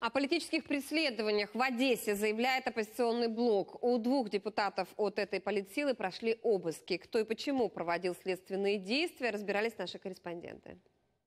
О политических преследованиях в Одессе заявляет оппозиционный блок. У 2 депутатов от этой политсилы прошли обыски. Кто и почему проводил следственные действия, разбирались наши корреспонденты.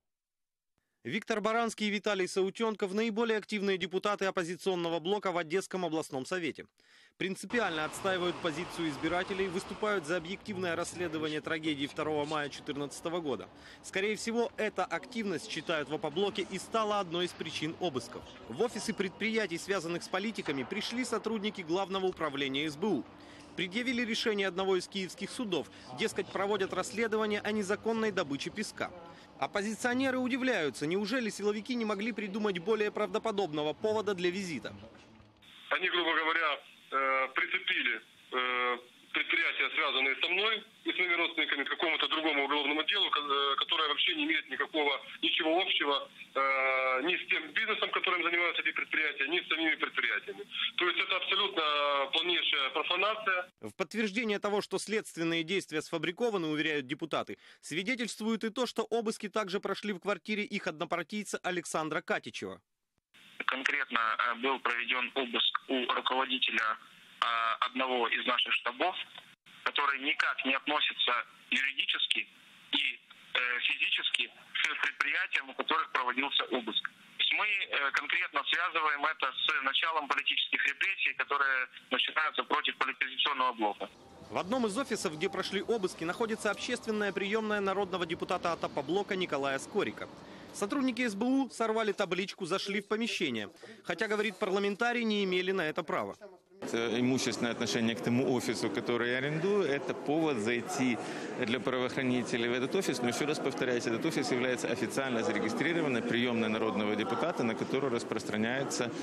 Виктор Баранский и Виталий Саутенков – наиболее активные депутаты оппозиционного блока в Одесском областном совете. Принципиально отстаивают позицию избирателей, выступают за объективное расследование трагедии 2 мая 2014 года. Скорее всего, эта активность, считают в опоблоке, и стала одной из причин обысков. В офисы предприятий, связанных с политиками, пришли сотрудники Главного управления СБУ. Предъявили решение одного из киевских судов, дескать, проводят расследование о незаконной добыче песка. Оппозиционеры удивляются, неужели силовики не могли придумать более правдоподобного повода для визита? Они, грубо говоря, прицепили предприятия, связанные со мной и с моими родственниками, к какому-то другому уголовному делу, которое вообще не имеет ничего общего ни с тем бизнесом, которым занимаются эти предприятия, ни с самими предприятиями. То есть это абсолютно полнейшая профанация. В подтверждение того, что следственные действия сфабрикованы, уверяют депутаты, свидетельствует и то, что обыски также прошли в квартире их однопартийца Александра Катичева. Конкретно был проведен обыск у руководителя одного из наших штабов, который никак не относится юридически и физически к предприятиям, у которых проводился обыск. То есть мы конкретно связываем это с началом политических репрессий, которые начинаются против оппозиционного блока. В одном из офисов, где прошли обыски, находится общественная приемная народного депутата от опоблока Николая Скорика. Сотрудники СБУ сорвали табличку, зашли в помещение, хотя, говорит парламентарий, не имели на это права. Имущественное отношение к тому офису, который я арендую, это повод зайти для правоохранителей в этот офис. Но еще раз повторяюсь, этот офис является официально зарегистрированной приемной народного депутата, на которую распространяется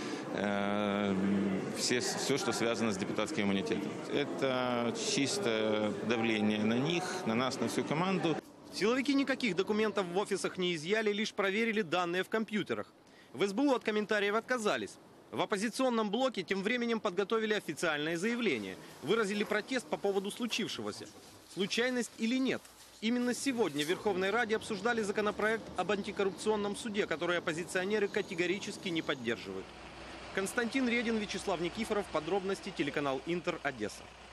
все, что связано с депутатским иммунитетом. Это чисто давление на них, на нас, на всю команду. Силовики никаких документов в офисах не изъяли, лишь проверили данные в компьютерах. В СБУ от комментариев отказались. В оппозиционном блоке тем временем подготовили официальное заявление. Выразили протест по поводу случившегося. Случайность или нет? Именно сегодня в Верховной Раде обсуждали законопроект об антикоррупционном суде, который оппозиционеры категорически не поддерживают. Константин Редин, Вячеслав Никифоров. Подробности, телеканал Интер, Одесса.